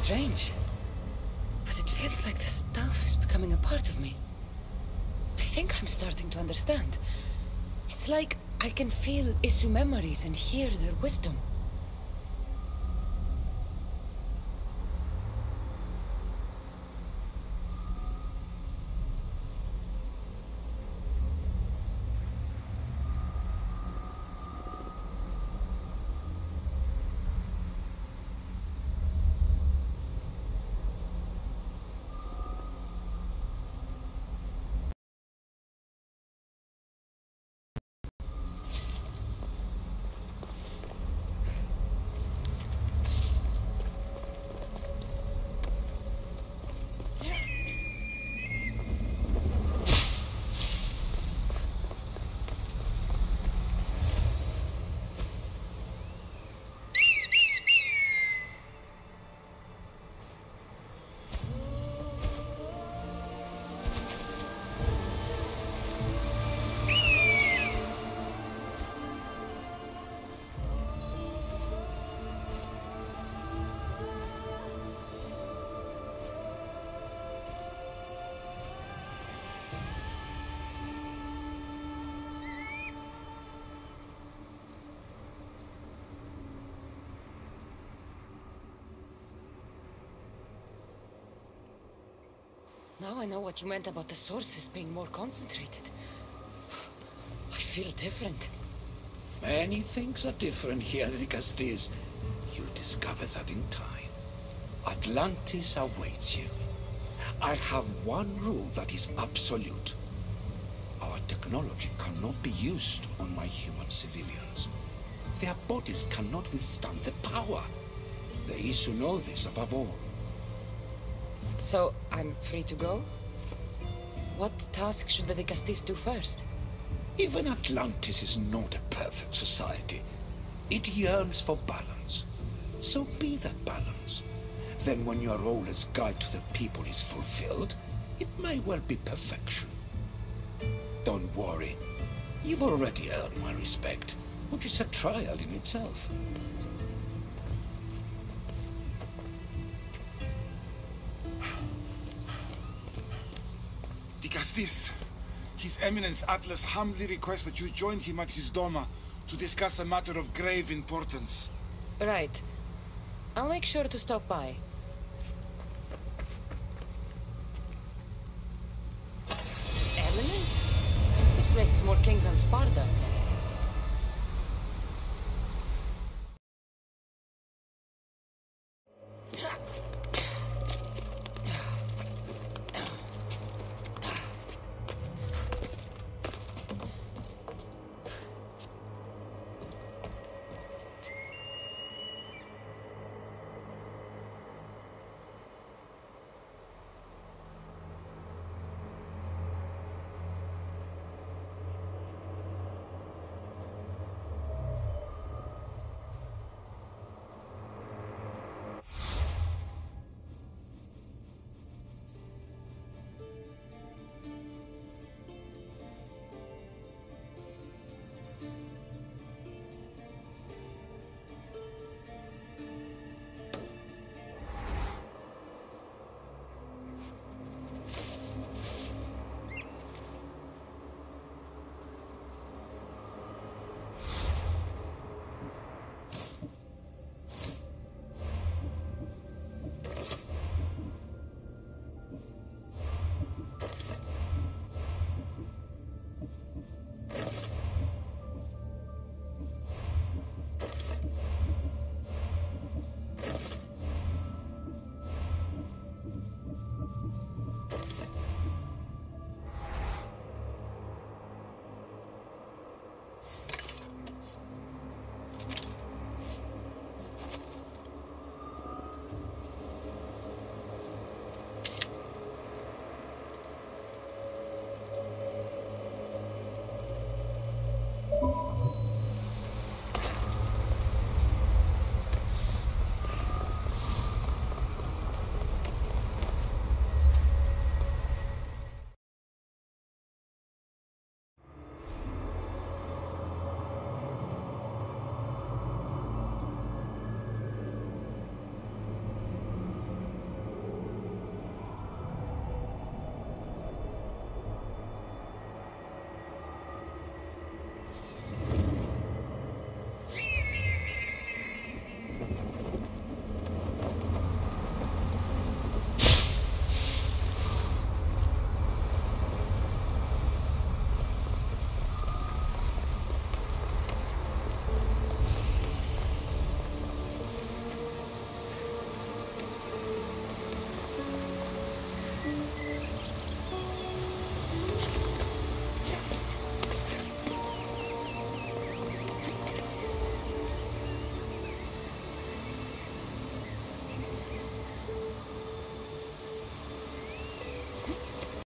strange. But it feels like the stuff is becoming a part of me. I think I'm starting to understand. It's like I can feel Isu memories and hear their wisdom. Now I know what you meant about the sources being more concentrated. I feel different. Many things are different here, the Castis. You'll discover that in time. Atlantis awaits you. I have one rule that is absolute. Our technology cannot be used on my human civilians. Their bodies cannot withstand the power. The Isu know this above all. So, I'm free to go? What task should the Castis do first? Even Atlantis is not a perfect society. It yearns for balance. So be that balance. Then when your role as guide to the people is fulfilled, it may well be perfection. Don't worry. You've already earned my respect, which is a trial in itself. Castis, His Eminence Atlas humbly requests that you join him at his Doma to discuss a matter of grave importance. Right. I'll make sure to stop by. His Eminence? This place is more kings than Sparta.